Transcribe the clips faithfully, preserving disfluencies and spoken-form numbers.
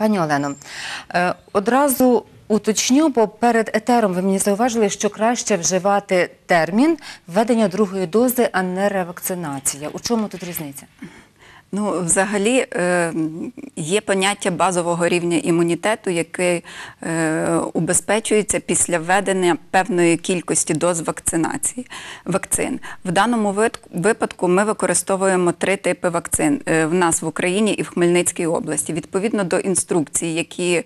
Пані Олено, одразу уточню, бо перед етером ви мені зауважили, що краще вживати термін введення другої дози, а не ревакцинація. У чому тут різниця? Ну, взагалі, є поняття базового рівня імунітету, який убезпечується після введення певної кількості доз вакцинації, вакцин. В даному випадку ми використовуємо три типи вакцин в нас в Україні і в Хмельницькій області. Відповідно до інструкцій, які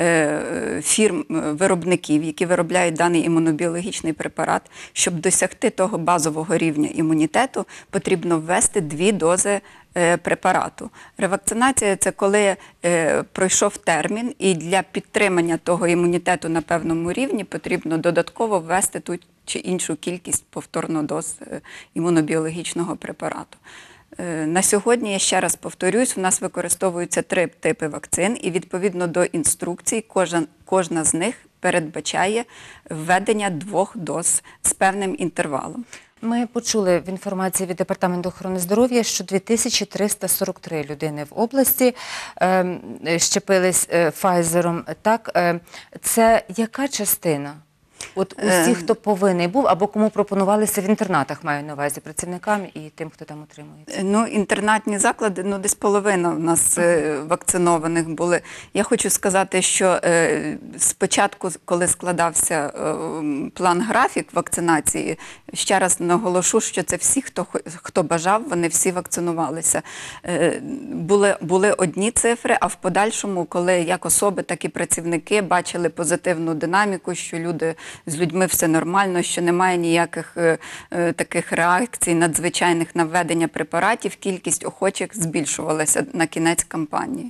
фірм, виробників, які виробляють даний імунобіологічний препарат, щоб досягти того базового рівня імунітету, потрібно ввести дві дози препарату. Ревакцинація – це коли е, пройшов термін, і для підтримання того імунітету на певному рівні потрібно додатково ввести ту чи іншу кількість повторно доз е, імунобіологічного препарату. Е, на сьогодні, я ще раз повторюсь, у нас використовуються три типи вакцин, і відповідно до інструкцій кожен, кожна з них передбачає введення двох доз з певним інтервалом. Ми почули в інформації від Департаменту охорони здоров'я, що дві тисячі триста сорок три людини в області е, щепились е, Pfizer. Так, е, це яка частина? От усіх, хто повинен був, або кому пропонувалися в інтернатах, маю на увазі, працівникам і тим, хто там утримується? Ну, інтернатні заклади, ну, десь половина в нас е, вакцинованих були. Я хочу сказати, що е, спочатку, коли складався е, план-графік вакцинації, ще раз наголошу, що це всі, хто, хто бажав, вони всі вакцинувалися. Е, були, були одні цифри, а в подальшому, коли як особи, так і працівники бачили позитивну динаміку, що люди з людьми все нормально, що немає ніяких е, е, таких реакцій надзвичайних на введення препаратів, кількість охочих збільшувалася на кінець кампанії.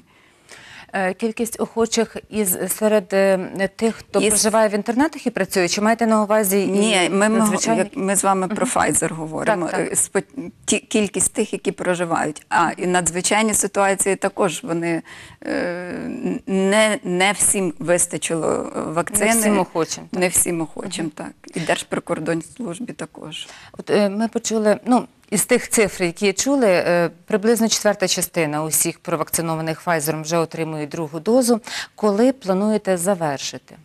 Кількість охочих із серед е, тих, хто із... проживає в інтернатах і працює? Чи маєте на увазі і Ні, ми, надзвичайних? ми, ми з вами про Pfizer говоримо. Так, так. Ті, кількість тих, які проживають. А і надзвичайні ситуації також, вони е, не, не всім вистачило вакцини. Не всім охочим. Не всім охочим, uh-huh. так. І Держприкордонслужбі також. От е, ми почули, ну, із тих цифр, які чули, приблизно четверта частина усіх провакцинованих Pfizer вже отримують другу дозу. Коли плануєте завершити?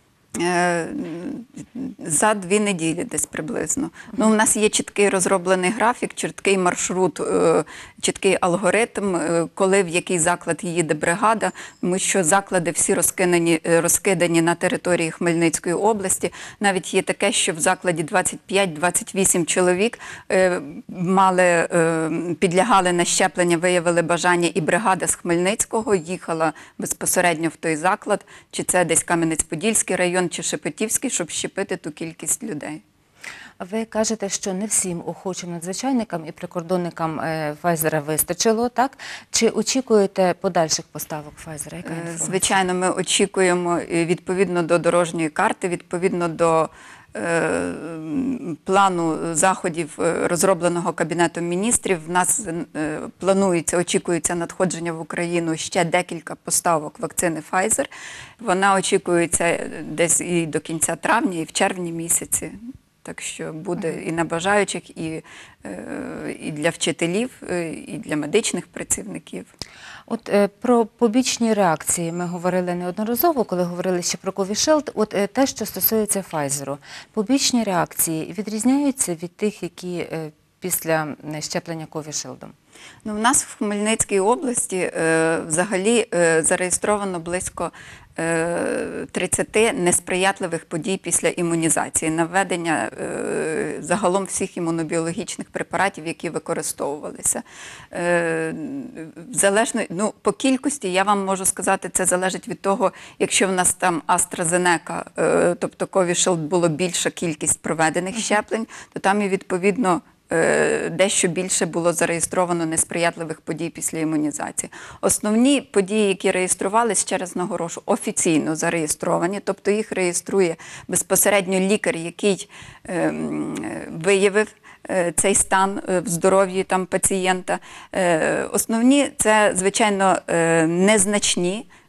За дві неділі десь приблизно. Ну, у нас є чіткий розроблений графік, чіткий маршрут, чіткий алгоритм, коли в який заклад їде бригада, тому що заклади всі розкидані, розкидані на території Хмельницької області. Навіть є таке, що в закладі двадцять п'ять - двадцять вісім чоловік мали, підлягали на щеплення, виявили бажання, і бригада з Хмельницького їхала безпосередньо в той заклад, чи це десь Кам'янець-Подільський район, чи Шепетівський, щоб щепити ту кількість людей. Ви кажете, що не всім охочим надзвичайникам і прикордонникам Pfizer вистачило, так? Чи очікуєте подальших поставок Pfizer? Яка інформація? Звичайно, ми очікуємо відповідно до дорожньої карти, відповідно до е, плану заходів, розробленого Кабінетом міністрів. В нас е, планується, очікується надходження в Україну ще декілька поставок вакцини Pfizer. Вона очікується десь і до кінця травня, і в червні місяці. Так що буде і на бажаючих, і, і для вчителів, і для медичних працівників. От е, про побічні реакції ми говорили неодноразово, коли говорили ще про Covishield. От е, те, що стосується Pfizer. Побічні реакції відрізняються від тих, які е, після щеплення Covishield? Ну, в нас в Хмельницькій області е, взагалі е, зареєстровано близько тридцяти несприятливих подій після імунізації, на введення е, загалом всіх імунобіологічних препаратів, які використовувалися. Е, залежно, ну, по кількості, я вам можу сказати, це залежить від того, якщо в нас там AstraZeneca, е, тобто Covishield, було більша кількість проведених щеплень, то там і відповідно дещо більше було зареєстровано несприятливих подій після імунізації. Основні події, які реєструвалися, ще раз наголошу, офіційно зареєстровані, тобто їх реєструє безпосередньо лікар, який е, виявив е, цей стан в здоров'ї там пацієнта. Е, основні – це, звичайно, е, незначні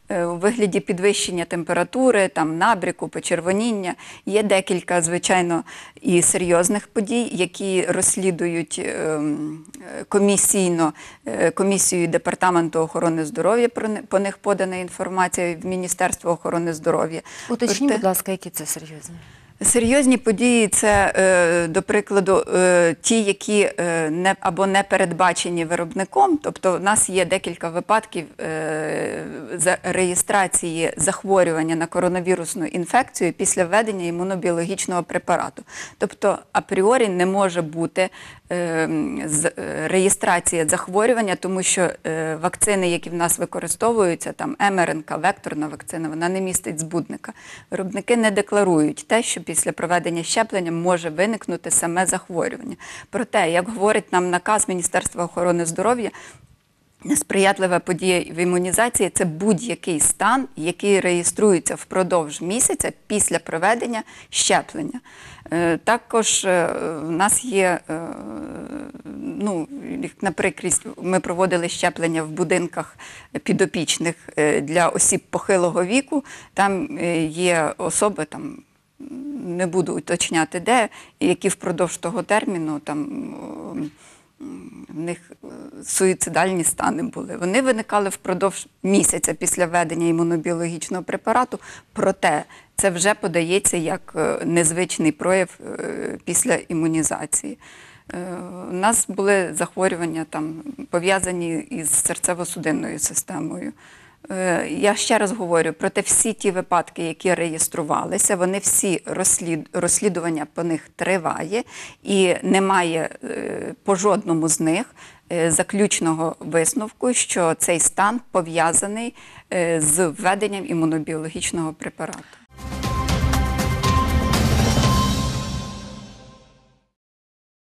е, у вигляді підвищення температури, там, набряку, почервоніння. Є декілька, звичайно, і серйозних подій, які розслідують е, комісійно е, комісією Департаменту охорони здоров'я, про не- по них подана інформація в Міністерство охорони здоров'я. Уточніть, Проте- будь ласка, які це серйозні? Серйозні події – це, е, до прикладу, е, ті, які е, не, або не передбачені виробником. Тобто в нас є декілька випадків е, за реєстрації захворювання на коронавірусну інфекцію після введення імунобіологічного препарату. Тобто апріорі не може бути е, з- е, реєстрація захворювання, тому що е, вакцини, які в нас використовуються, там ем ар ен ка, векторна вакцина, вона не містить збудника. Виробники не декларують те, що після проведення щеплення може виникнути саме захворювання. Проте, як говорить нам наказ Міністерства охорони здоров'я, несприятлива подія в імунізації – це будь-який стан, який реєструється впродовж місяця після проведення щеплення. Е, Також е, в нас є, е, ну, як на прикрість, ми проводили щеплення в будинках підопічних е, для осіб похилого віку. Там е, є особи, там, не буду уточняти де, які впродовж того терміну там в них суїцидальні стани були. Вони виникали впродовж місяця після введення імунобіологічного препарату, проте це вже подається як е, незвичний прояв е, після імунізації. Е, У нас були захворювання там пов'язані із серцево-судинною системою. Е, Я ще раз говорю, проте всі ті випадки, які реєструвалися, вони всі розслід, розслідування по них триває, і немає е, по жодному з них е, заключного висновку, що цей стан пов'язаний е, з введенням імунобіологічного препарату.